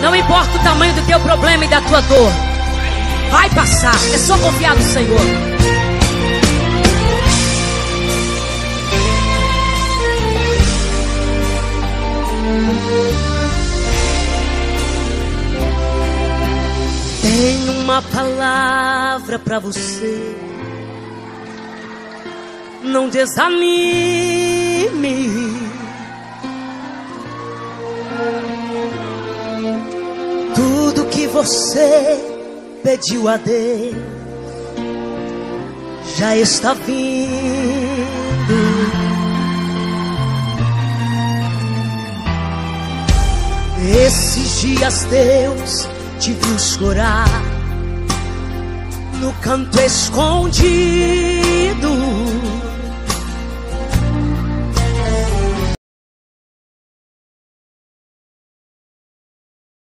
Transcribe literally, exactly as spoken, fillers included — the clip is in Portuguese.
Não importa o tamanho do teu problema e da tua dor, vai passar, é só confiar no Senhor. Tenho uma palavra pra você. Não desanime. Tudo que você pediu a Deus já está vindo. Esses dias Deus te viu chorar no canto escondido.